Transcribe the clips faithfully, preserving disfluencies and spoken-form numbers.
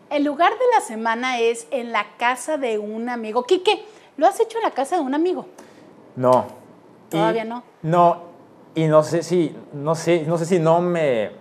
El lugar de la semana es en la casa de un amigo. Quique, ¿lo has hecho en la casa de un amigo? No. Todavía y, no. No, y no sé si, no sé, no sé si no me...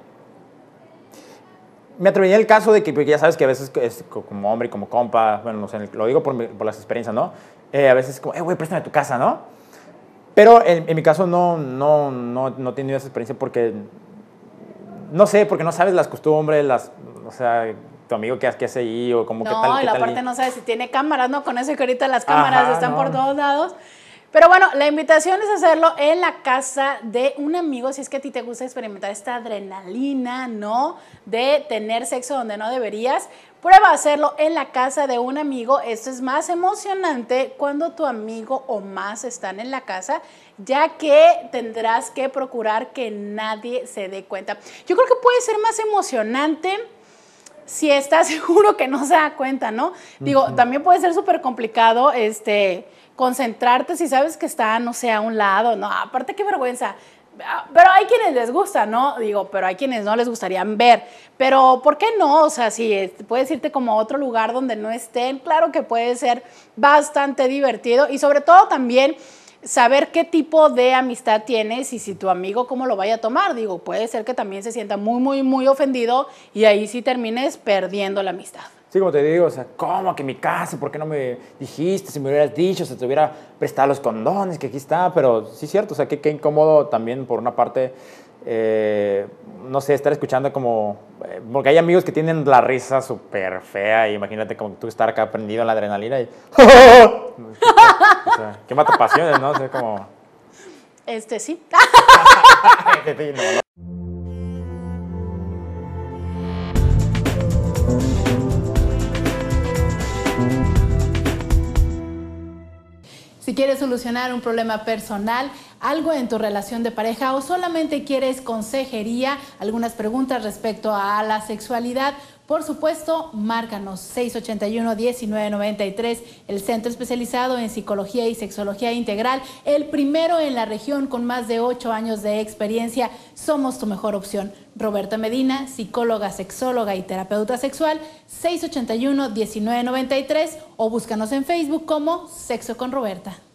Me atrevería el caso de que, porque ya sabes que a veces es como hombre y como compa, bueno, no sé, lo digo por, mi, por las experiencias, ¿no? Eh, a veces es como, eh, güey, préstame tu casa, ¿no? Pero en, en mi caso no, no, no, no he tenido esa experiencia porque, no sé, porque no sabes las costumbres, las, o sea, tu amigo qué hace, qué hace ahí o como no, qué tal, qué y la tal. parte no sabes si tiene cámaras, ¿no? Con eso que ahorita las cámaras Ajá, están no. por todos lados. Pero bueno, la invitación es hacerlo en la casa de un amigo, si es que a ti te gusta experimentar esta adrenalina, ¿no? De tener sexo donde no deberías. Prueba a hacerlo en la casa de un amigo. Esto es más emocionante cuando tu amigo o más están en la casa, ya que tendrás que procurar que nadie se dé cuenta. Yo creo que puede ser más emocionante si estás seguro que no se da cuenta, ¿no? Digo, uh-huh. También puede ser súper complicado, este... concentrarte si sabes que está, no sé, a un lado, no, aparte qué vergüenza, pero hay quienes les gusta, ¿no? Digo, pero hay quienes no les gustarían ver, pero ¿por qué no? O sea, si puedes irte como a otro lugar donde no estén, claro que puede ser bastante divertido y sobre todo también saber qué tipo de amistad tienes y si tu amigo cómo lo vaya a tomar, digo, puede ser que también se sienta muy, muy, muy ofendido y ahí sí termines perdiendo la amistad. Sí, como te digo, o sea, ¿cómo que mi casa? ¿Por qué no me dijiste? Si me hubieras dicho, se te hubiera prestado los condones, que aquí está. Pero sí es cierto, o sea, qué, qué incómodo también por una parte, eh, no sé, estar escuchando como... Eh, porque hay amigos que tienen la risa súper fea y imagínate como tú estar acá prendido en la adrenalina y... o sea, qué mata pasiones, ¿no? O sea, como... Este, sí. no, no. Si quieres solucionar un problema personal, algo en tu relación de pareja o solamente quieres consejería, algunas preguntas respecto a la sexualidad, por supuesto, márcanos seis ochenta y uno, diecinueve noventa y tres, el centro especializado en psicología y sexología integral, el primero en la región con más de ocho años de experiencia. Somos tu mejor opción. Roberta Medina, psicóloga, sexóloga y terapeuta sexual, seis ochenta y uno, diecinueve noventa y tres o búscanos en Facebook como Sexo con Roberta.